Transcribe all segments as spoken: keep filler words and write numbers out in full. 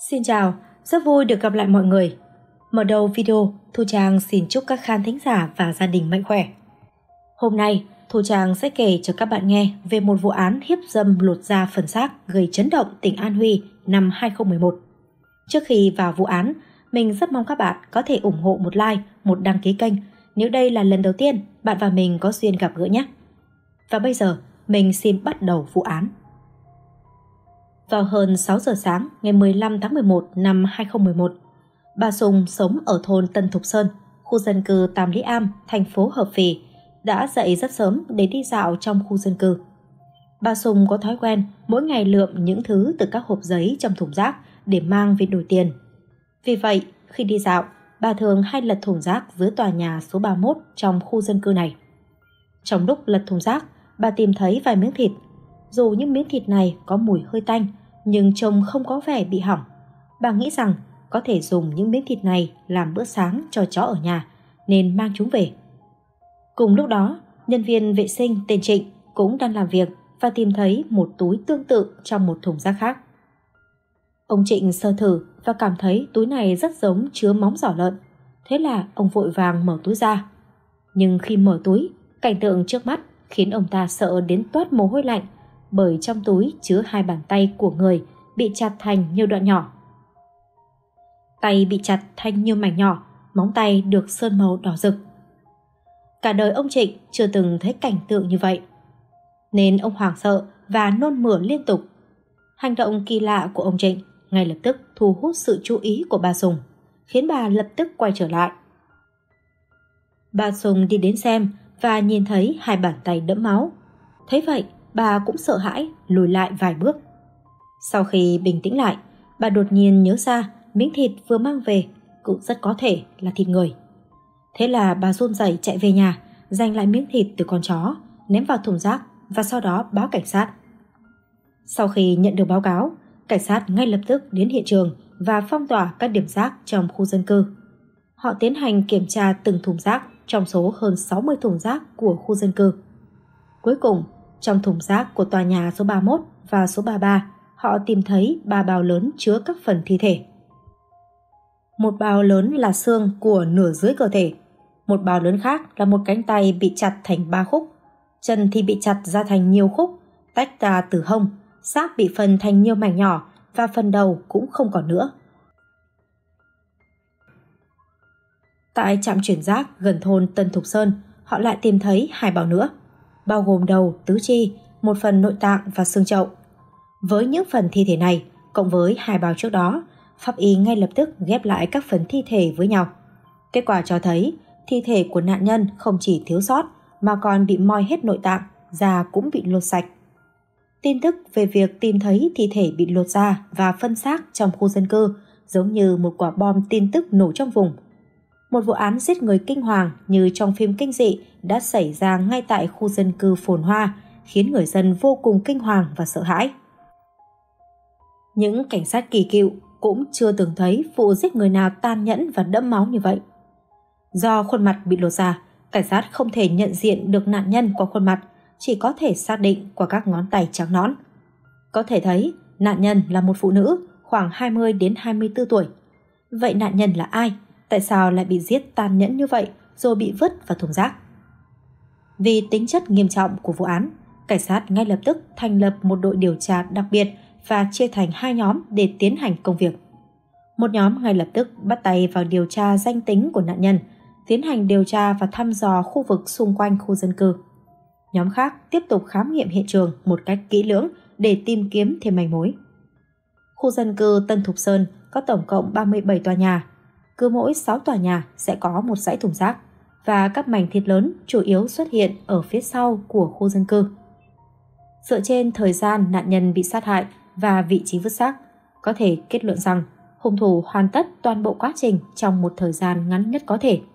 Xin chào, rất vui được gặp lại mọi người. Mở đầu video, Thu Trang xin chúc các khán thính giả và gia đình mạnh khỏe. Hôm nay, Thu Trang sẽ kể cho các bạn nghe về một vụ án hiếp dâm lột da phần xác gây chấn động tỉnh An Huy năm hai không một một. Trước khi vào vụ án, mình rất mong các bạn có thể ủng hộ một like, một đăng ký kênh nếu đây là lần đầu tiên bạn và mình có duyên gặp gỡ nhé. Và bây giờ, mình xin bắt đầu vụ án. Vào hơn sáu giờ sáng ngày mười lăm tháng mười một năm hai không một một, bà Sùng sống ở thôn Tân Thục Sơn, khu dân cư Tam Lý Am, thành phố Hợp Phì, đã dậy rất sớm để đi dạo trong khu dân cư. Bà Sùng có thói quen mỗi ngày lượm những thứ từ các hộp giấy trong thùng rác để mang về đổi tiền. Vì vậy, khi đi dạo, bà thường hay lật thùng rác dưới tòa nhà số ba mươi mốt trong khu dân cư này. Trong lúc lật thùng rác, bà tìm thấy vài miếng thịt. Dù những miếng thịt này có mùi hơi tanh, nhưng trông không có vẻ bị hỏng. Bà nghĩ rằng có thể dùng những miếng thịt này làm bữa sáng cho chó ở nhà, nên mang chúng về. Cùng lúc đó, nhân viên vệ sinh tên Trịnh cũng đang làm việc và tìm thấy một túi tương tự trong một thùng rác khác. Ông Trịnh sơ thử và cảm thấy túi này rất giống chứa móng giò lợn. Thế là ông vội vàng mở túi ra. Nhưng khi mở túi, cảnh tượng trước mắt khiến ông ta sợ đến toát mồ hôi lạnh, bởi trong túi chứa hai bàn tay của người bị chặt thành nhiều đoạn nhỏ. Tay bị chặt thành nhiều mảnh nhỏ, móng tay được sơn màu đỏ rực. Cả đời ông Trịnh chưa từng thấy cảnh tượng như vậy, nên ông hoảng sợ và nôn mửa liên tục. Hành động kỳ lạ của ông Trịnh ngay lập tức thu hút sự chú ý của bà Sùng, khiến bà lập tức quay trở lại. Bà Sùng đi đến xem và nhìn thấy hai bàn tay đẫm máu. Thấy vậy, bà cũng sợ hãi lùi lại vài bước. Sau khi bình tĩnh lại, bà đột nhiên nhớ ra miếng thịt vừa mang về cũng rất có thể là thịt người. Thế là bà run rẩy chạy về nhà, giành lại miếng thịt từ con chó, ném vào thùng rác và sau đó báo cảnh sát. Sau khi nhận được báo cáo, cảnh sát ngay lập tức đến hiện trường và phong tỏa các điểm rác trong khu dân cư. Họ tiến hành kiểm tra từng thùng rác trong số hơn sáu mươi thùng rác của khu dân cư. Cuối cùng, trong thùng rác của tòa nhà số ba mươi mốt và số ba mươi ba, họ tìm thấy ba bao lớn chứa các phần thi thể. Một bao lớn là xương của nửa dưới cơ thể, một bao lớn khác là một cánh tay bị chặt thành ba khúc, chân thì bị chặt ra thành nhiều khúc, tách ra từ hông, xác bị phân thành nhiều mảnh nhỏ và phần đầu cũng không còn nữa. Tại trạm chuyển rác gần thôn Tân Thục Sơn, họ lại tìm thấy hai bao nữa, bao gồm đầu, tứ chi, một phần nội tạng và xương chậu. Với những phần thi thể này, cộng với hai bao trước đó, pháp y ngay lập tức ghép lại các phần thi thể với nhau. Kết quả cho thấy thi thể của nạn nhân không chỉ thiếu sót mà còn bị moi hết nội tạng, da cũng bị lột sạch. Tin tức về việc tìm thấy thi thể bị lột da và phân xác trong khu dân cư giống như một quả bom tin tức nổ trong vùng. Một vụ án giết người kinh hoàng như trong phim kinh dị đã xảy ra ngay tại khu dân cư phồn hoa, khiến người dân vô cùng kinh hoàng và sợ hãi. Những cảnh sát kỳ cựu cũng chưa từng thấy vụ giết người nào tàn nhẫn và đẫm máu như vậy. Do khuôn mặt bị lột da, cảnh sát không thể nhận diện được nạn nhân qua khuôn mặt, chỉ có thể xác định qua các ngón tay trắng nõn. Có thể thấy nạn nhân là một phụ nữ khoảng hai mươi đến hai mươi tư tuổi. Vậy nạn nhân là ai? Tại sao lại bị giết tàn nhẫn như vậy rồi bị vứt vào thùng rác? Vì tính chất nghiêm trọng của vụ án, cảnh sát ngay lập tức thành lập một đội điều tra đặc biệt và chia thành hai nhóm để tiến hành công việc. Một nhóm ngay lập tức bắt tay vào điều tra danh tính của nạn nhân, tiến hành điều tra và thăm dò khu vực xung quanh khu dân cư. Nhóm khác tiếp tục khám nghiệm hiện trường một cách kỹ lưỡng để tìm kiếm thêm manh mối. Khu dân cư Tân Thục Sơn có tổng cộng ba mươi bảy tòa nhà. Cứ mỗi sáu tòa nhà sẽ có một dãy thùng rác và các mảnh thịt lớn chủ yếu xuất hiện ở phía sau của khu dân cư. Dựa trên thời gian nạn nhân bị sát hại và vị trí vứt xác, có thể kết luận rằng hung thủ hoàn tất toàn bộ quá trình trong một thời gian ngắn nhất có thể.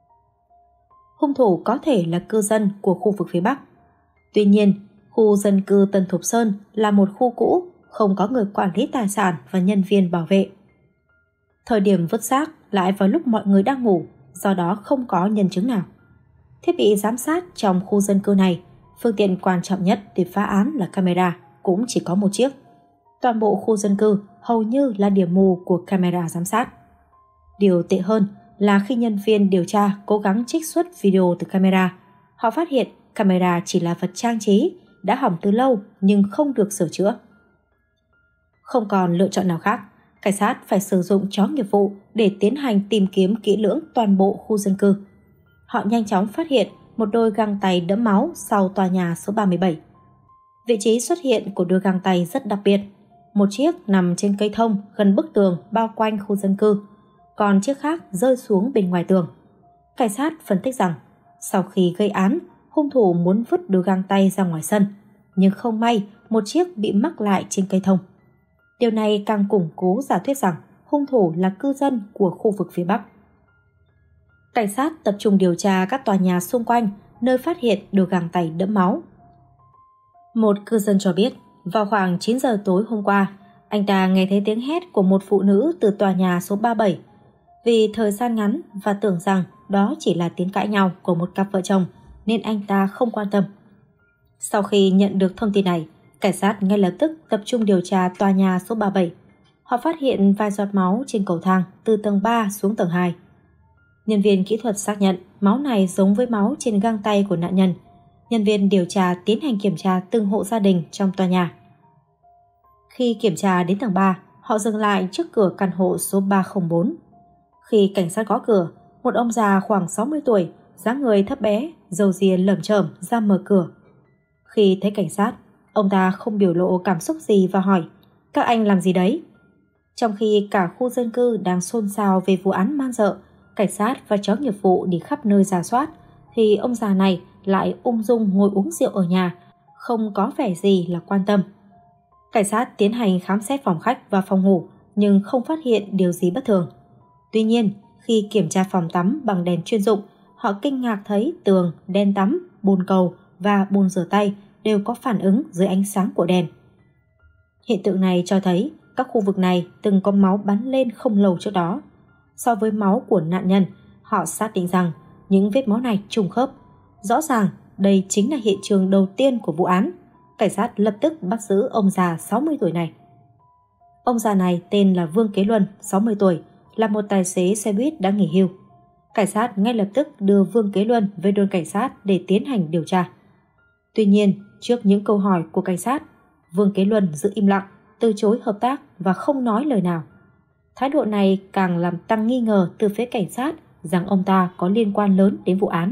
Hung thủ có thể là cư dân của khu vực phía Bắc. Tuy nhiên, khu dân cư Tân Thục Sơn là một khu cũ, không có người quản lý tài sản và nhân viên bảo vệ. Thời điểm vứt xác lại vào lúc mọi người đang ngủ, do đó không có nhân chứng nào. Thiết bị giám sát trong khu dân cư này, phương tiện quan trọng nhất để phá án là camera, cũng chỉ có một chiếc. Toàn bộ khu dân cư hầu như là điểm mù của camera giám sát. Điều tệ hơn là khi nhân viên điều tra cố gắng trích xuất video từ camera, họ phát hiện camera chỉ là vật trang trí, đã hỏng từ lâu nhưng không được sửa chữa. Không còn lựa chọn nào khác, cảnh sát phải sử dụng chó nghiệp vụ để tiến hành tìm kiếm kỹ lưỡng toàn bộ khu dân cư. Họ nhanh chóng phát hiện một đôi găng tay đẫm máu sau tòa nhà số ba mươi bảy. Vị trí xuất hiện của đôi găng tay rất đặc biệt. Một chiếc nằm trên cây thông gần bức tường bao quanh khu dân cư, còn chiếc khác rơi xuống bên ngoài tường. Cảnh sát phân tích rằng sau khi gây án, hung thủ muốn vứt đôi găng tay ra ngoài sân, nhưng không may một chiếc bị mắc lại trên cây thông. Điều này càng củng cố giả thuyết rằng hung thủ là cư dân của khu vực phía Bắc. Cảnh sát tập trung điều tra các tòa nhà xung quanh nơi phát hiện đôi găng tay đẫm máu. Một cư dân cho biết, vào khoảng chín giờ tối hôm qua, anh ta nghe thấy tiếng hét của một phụ nữ từ tòa nhà số ba mươi bảy. Vì thời gian ngắn và tưởng rằng đó chỉ là tiếng cãi nhau của một cặp vợ chồng nên anh ta không quan tâm. Sau khi nhận được thông tin này, cảnh sát ngay lập tức tập trung điều tra tòa nhà số ba mươi bảy. Họ phát hiện vài giọt máu trên cầu thang từ tầng ba xuống tầng hai. Nhân viên kỹ thuật xác nhận máu này giống với máu trên găng tay của nạn nhân. Nhân viên điều tra tiến hành kiểm tra từng hộ gia đình trong tòa nhà. Khi kiểm tra đến tầng ba, họ dừng lại trước cửa căn hộ số ba không bốn. Khi cảnh sát gõ cửa, một ông già khoảng sáu mươi tuổi, dáng người thấp bé, râu ria lởm chởm ra mở cửa. Khi thấy cảnh sát, ông ta không biểu lộ cảm xúc gì và hỏi: "Các anh làm gì đấy?" Trong khi cả khu dân cư đang xôn xao về vụ án man dợ, cảnh sát và chó nghiệp vụ đi khắp nơi rà soát, thì ông già này lại ung dung ngồi uống rượu ở nhà, không có vẻ gì là quan tâm. Cảnh sát tiến hành khám xét phòng khách và phòng ngủ nhưng không phát hiện điều gì bất thường. Tuy nhiên, khi kiểm tra phòng tắm bằng đèn chuyên dụng, họ kinh ngạc thấy tường, đèn tắm, bồn cầu và bồn rửa tay đều có phản ứng dưới ánh sáng của đèn. Hiện tượng này cho thấy các khu vực này từng có máu bắn lên không lâu trước đó. So với máu của nạn nhân, họ xác định rằng những vết máu này trùng khớp. Rõ ràng đây chính là hiện trường đầu tiên của vụ án. Cảnh sát lập tức bắt giữ ông già sáu mươi tuổi này. Ông già này tên là Vương Kế Luân, sáu mươi tuổi, là một tài xế xe buýt đã nghỉ hưu. Cảnh sát ngay lập tức đưa Vương Kế Luân về đồn cảnh sát để tiến hành điều tra. Tuy nhiên, trước những câu hỏi của cảnh sát, Vương Kế Luân giữ im lặng, từ chối hợp tác và không nói lời nào. Thái độ này càng làm tăng nghi ngờ từ phía cảnh sát rằng ông ta có liên quan lớn đến vụ án.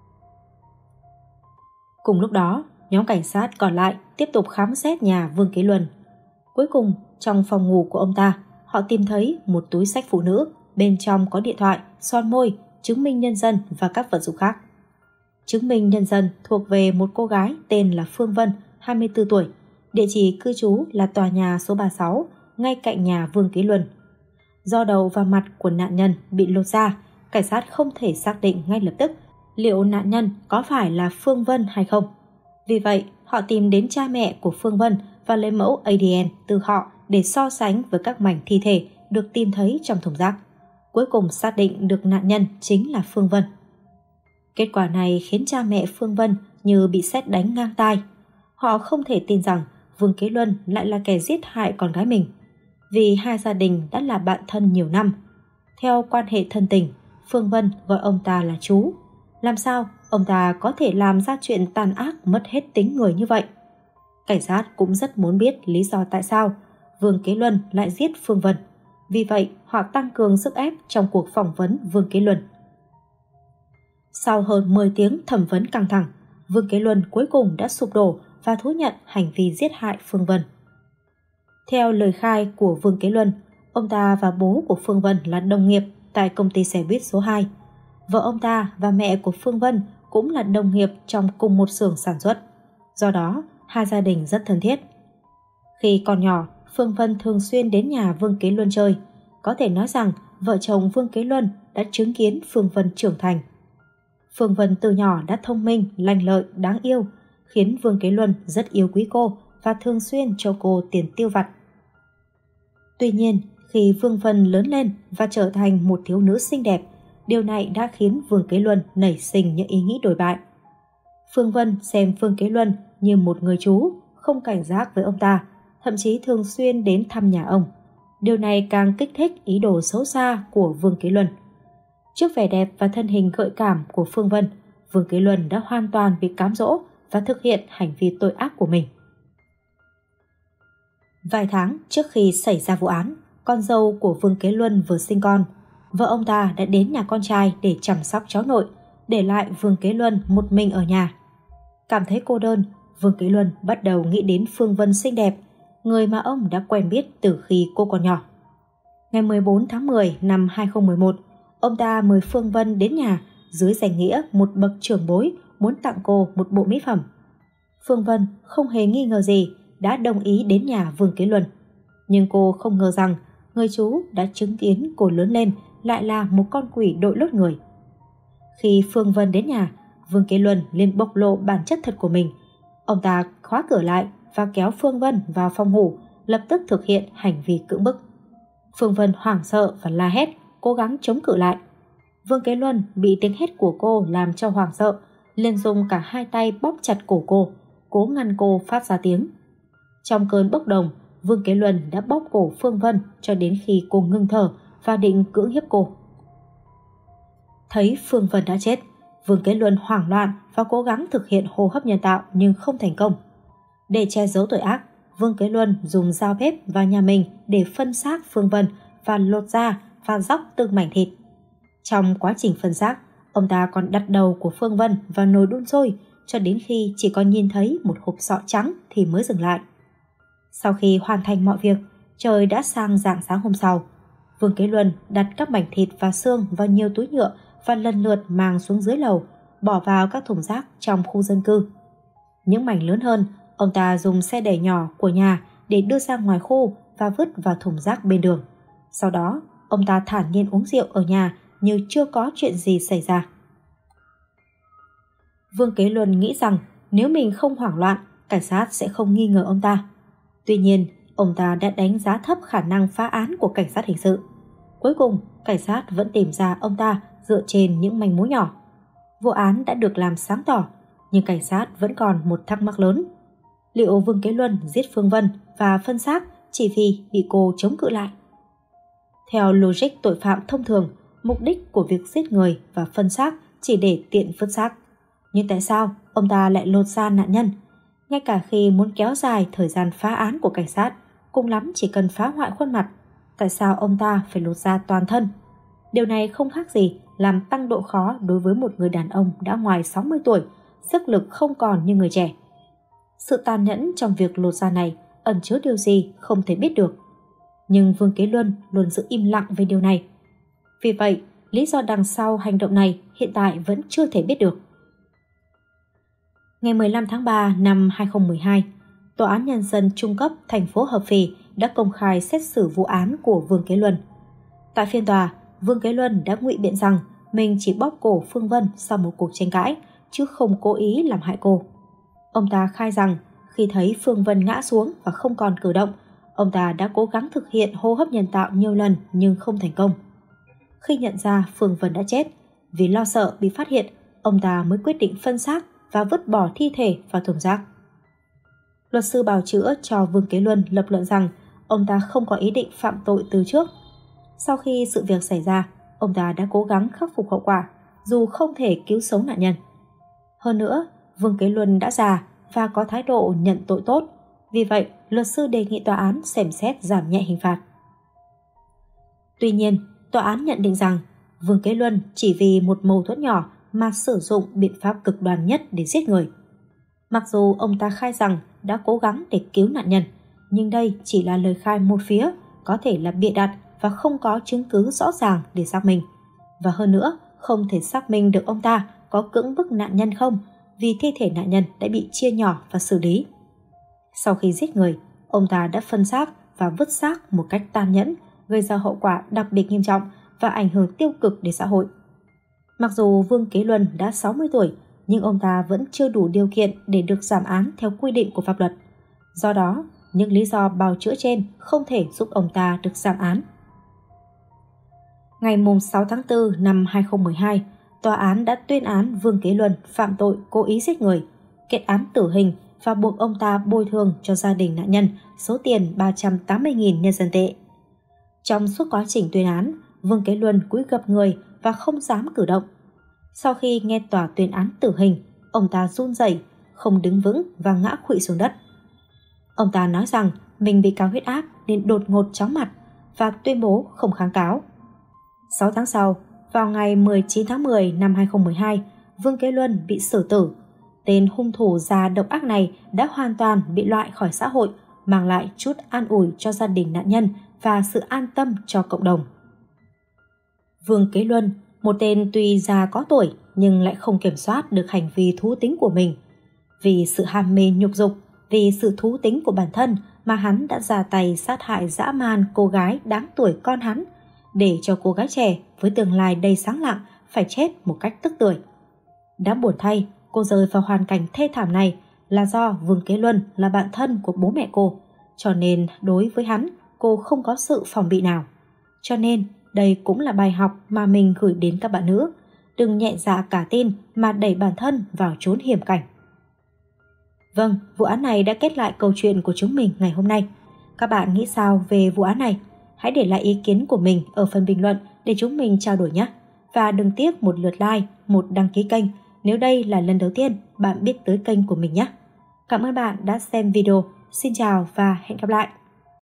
Cùng lúc đó, nhóm cảnh sát còn lại tiếp tục khám xét nhà Vương Kế Luân. Cuối cùng, trong phòng ngủ của ông ta, họ tìm thấy một túi xách phụ nữ, bên trong có điện thoại, son môi, chứng minh nhân dân và các vật dụng khác. Chứng minh nhân dân thuộc về một cô gái tên là Phương Vân, hai mươi tư tuổi, địa chỉ cư trú là tòa nhà số ba mươi sáu, ngay cạnh nhà Vương Kế Luân. Do đầu và mặt của nạn nhân bị lột ra, cảnh sát không thể xác định ngay lập tức liệu nạn nhân có phải là Phương Vân hay không. Vì vậy, họ tìm đến cha mẹ của Phương Vân và lấy mẫu a đê en từ họ để so sánh với các mảnh thi thể được tìm thấy trong thùng rác. Cuối cùng xác định được nạn nhân chính là Phương Vân. Kết quả này khiến cha mẹ Phương Vân như bị sét đánh ngang tai. Họ không thể tin rằng Vương Kế Luân lại là kẻ giết hại con gái mình, vì hai gia đình đã là bạn thân nhiều năm. Theo quan hệ thân tình, Phương Vân gọi ông ta là chú. Làm sao ông ta có thể làm ra chuyện tàn ác mất hết tính người như vậy? Cảnh sát cũng rất muốn biết lý do tại sao Vương Kế Luân lại giết Phương Vân. Vì vậy, họ tăng cường sức ép trong cuộc phỏng vấn Vương Kế Luân. Sau hơn mười tiếng thẩm vấn căng thẳng, Vương Kế Luân cuối cùng đã sụp đổ và thú nhận hành vi giết hại Phương Vân. Theo lời khai của Vương Kế Luân, ông ta và bố của Phương Vân là đồng nghiệp tại công ty xe buýt số hai. Vợ ông ta và mẹ của Phương Vân cũng là đồng nghiệp trong cùng một xưởng sản xuất. Do đó, hai gia đình rất thân thiết. Khi còn nhỏ, Phương Vân thường xuyên đến nhà Vương Kế Luân chơi. Có thể nói rằng vợ chồng Vương Kế Luân đã chứng kiến Phương Vân trưởng thành. Phương Vân từ nhỏ đã thông minh, lanh lợi, đáng yêu, khiến Vương Kế Luân rất yêu quý cô và thường xuyên cho cô tiền tiêu vặt. Tuy nhiên, khi Phương Vân lớn lên và trở thành một thiếu nữ xinh đẹp, điều này đã khiến Vương Kế Luân nảy sinh những ý nghĩ đổi bại. Phương Vân xem Vương Kế Luân như một người chú, không cảnh giác với ông ta, thậm chí thường xuyên đến thăm nhà ông. Điều này càng kích thích ý đồ xấu xa của Vương Kế Luân. Trước vẻ đẹp và thân hình gợi cảm của Phương Vân, Vương Kế Luân đã hoàn toàn bị cám dỗ và thực hiện hành vi tội ác của mình. Vài tháng trước khi xảy ra vụ án, con dâu của Vương Kế Luân vừa sinh con. Vợ ông ta đã đến nhà con trai để chăm sóc cháu nội, để lại Vương Kế Luân một mình ở nhà. Cảm thấy cô đơn, Vương Kế Luân bắt đầu nghĩ đến Phương Vân xinh đẹp, người mà ông đã quen biết từ khi cô còn nhỏ. Ngày mười bốn tháng mười năm hai không một một, ông ta mời Phương Vân đến nhà dưới danh nghĩa một bậc trưởng bối muốn tặng cô một bộ mỹ phẩm. Phương Vân không hề nghi ngờ gì đã đồng ý đến nhà Vương Kế Luân. Nhưng cô không ngờ rằng người chú đã chứng kiến cô lớn lên lại là một con quỷ đội lốt người. Khi Phương Vân đến nhà, Vương Kế Luân liền bộc lộ bản chất thật của mình. Ông ta khóa cửa lại và kéo Phương Vân vào phòng ngủ, lập tức thực hiện hành vi cưỡng bức. Phương Vân hoảng sợ và la hét, cố gắng chống cự lại. Vương Kế Luân bị tiếng hét của cô làm cho hoảng sợ, liền dùng cả hai tay bóp chặt cổ cô, cố ngăn cô phát ra tiếng. Trong cơn bốc đồng, Vương Kế Luân đã bóp cổ Phương Vân cho đến khi cô ngưng thở và định cưỡng hiếp cô. Thấy Phương Vân đã chết, Vương Kế Luân hoảng loạn và cố gắng thực hiện hô hấp nhân tạo nhưng không thành công. Để che giấu tội ác, Vương Kế Luân dùng dao bếp vào nhà mình để phân xác Phương Vân và lột da và róc từng mảnh thịt. Trong quá trình phân xác, ông ta còn đặt đầu của Phương Vân vào nồi đun sôi cho đến khi chỉ còn nhìn thấy một hộp sọ trắng thì mới dừng lại. Sau khi hoàn thành mọi việc, trời đã sang rạng sáng hôm sau. Vương Kế Luân đặt các mảnh thịt và xương vào nhiều túi nhựa và lần lượt mang xuống dưới lầu, bỏ vào các thùng rác trong khu dân cư. Những mảnh lớn hơn, ông ta dùng xe đẩy nhỏ của nhà để đưa ra ngoài khu và vứt vào thùng rác bên đường. Sau đó, ông ta thản nhiên uống rượu ở nhà như chưa có chuyện gì xảy ra. Vương Kế Luân nghĩ rằng nếu mình không hoảng loạn, cảnh sát sẽ không nghi ngờ ông ta. Tuy nhiên, ông ta đã đánh giá thấp khả năng phá án của cảnh sát hình sự. Cuối cùng, cảnh sát vẫn tìm ra ông ta dựa trên những manh mối nhỏ. Vụ án đã được làm sáng tỏ, nhưng cảnh sát vẫn còn một thắc mắc lớn. Liệu Vương Kế Luân giết Phương Vân và phân xác chỉ vì bị cô chống cự lại? Theo logic tội phạm thông thường, mục đích của việc giết người và phân xác chỉ để tiện vứt xác. Nhưng tại sao ông ta lại lột da nạn nhân? Ngay cả khi muốn kéo dài thời gian phá án của cảnh sát, cùng lắm chỉ cần phá hoại khuôn mặt, tại sao ông ta phải lột da toàn thân? Điều này không khác gì làm tăng độ khó đối với một người đàn ông đã ngoài sáu mươi tuổi, sức lực không còn như người trẻ. Sự tàn nhẫn trong việc lột da này ẩn chứa điều gì không thể biết được. Nhưng Vương Kế Luân luôn giữ im lặng về điều này. Vì vậy, lý do đằng sau hành động này hiện tại vẫn chưa thể biết được. Ngày mười lăm tháng ba năm hai không một hai, Tòa án Nhân dân Trung cấp thành phố Hợp Phì đã công khai xét xử vụ án của Vương Kế Luân. Tại phiên tòa, Vương Kế Luân đã ngụy biện rằng mình chỉ bóp cổ Phương Vân sau một cuộc tranh cãi, chứ không cố ý làm hại cô. Ông ta khai rằng khi thấy Phương Vân ngã xuống và không còn cử động, ông ta đã cố gắng thực hiện hô hấp nhân tạo nhiều lần nhưng không thành công. Khi nhận ra Phương Vân đã chết, vì lo sợ bị phát hiện, ông ta mới quyết định phân xác và vứt bỏ thi thể vào thùng rác. Luật sư bào chữa cho Vương Kế Luân lập luận rằng ông ta không có ý định phạm tội từ trước. Sau khi sự việc xảy ra, ông ta đã cố gắng khắc phục hậu quả, dù không thể cứu sống nạn nhân. Hơn nữa, Vương Kế Luân đã già và có thái độ nhận tội tốt. Vì vậy, luật sư đề nghị tòa án xem xét giảm nhẹ hình phạt. Tuy nhiên, tòa án nhận định rằng Vương Kế Luân chỉ vì một mâu thuẫn nhỏ mà sử dụng biện pháp cực đoan nhất để giết người. Mặc dù ông ta khai rằng đã cố gắng để cứu nạn nhân, nhưng đây chỉ là lời khai một phía, có thể là bịa đặt và không có chứng cứ rõ ràng để xác minh. Và hơn nữa, không thể xác minh được ông ta có cưỡng bức nạn nhân không, vì thi thể nạn nhân đã bị chia nhỏ và xử lý. Sau khi giết người, ông ta đã phân xác và vứt xác một cách tàn nhẫn, gây ra hậu quả đặc biệt nghiêm trọng và ảnh hưởng tiêu cực đến xã hội. Mặc dù Vương Kế Luân đã sáu mươi tuổi, nhưng ông ta vẫn chưa đủ điều kiện để được giảm án theo quy định của pháp luật. Do đó, những lý do bào chữa trên không thể giúp ông ta được giảm án. Ngày sáu tháng tư năm hai không một hai, tòa án đã tuyên án Vương Kế Luân phạm tội cố ý giết người, kết án tử hình và buộc ông ta bồi thường cho gia đình nạn nhân số tiền ba trăm tám mươi nghìn nhân dân tệ. Trong suốt quá trình tuyên án, Vương Kế Luân cúi gập người và không dám cử động. Sau khi nghe tòa tuyên án tử hình, ông ta run rẩy, không đứng vững và ngã khuỵu xuống đất. Ông ta nói rằng mình bị cao huyết áp nên đột ngột chóng mặt và tuyên bố không kháng cáo. sáu tháng sau, vào ngày mười chín tháng mười năm hai nghìn không trăm mười hai, Vương Kế Luân bị xử tử. Tên hung thủ già độc ác này đã hoàn toàn bị loại khỏi xã hội, mang lại chút an ủi cho gia đình nạn nhân và sự an tâm cho cộng đồng. Vương Kế Luân, một tên tuy già có tuổi nhưng lại không kiểm soát được hành vi thú tính của mình. Vì sự ham mê nhục dục, vì sự thú tính của bản thân mà hắn đã ra tay sát hại dã man cô gái đáng tuổi con hắn, để cho cô gái trẻ với tương lai đầy sáng lạng phải chết một cách tức tưởi. Đáng buồn thay, cô rơi vào hoàn cảnh thê thảm này là do Vương Kế Luân là bạn thân của bố mẹ cô, cho nên đối với hắn, cô không có sự phòng bị nào. Cho nên, đây cũng là bài học mà mình gửi đến các bạn nữ. Đừng nhẹ dạ cả tin mà đẩy bản thân vào chốn hiểm cảnh. Vâng, vụ án này đã kết lại câu chuyện của chúng mình ngày hôm nay. Các bạn nghĩ sao về vụ án này? Hãy để lại ý kiến của mình ở phần bình luận để chúng mình trao đổi nhé. Và đừng tiếc một lượt like, một đăng ký kênh nếu đây là lần đầu tiên bạn biết tới kênh của mình nhé. Cảm ơn bạn đã xem video. Xin chào và hẹn gặp lại.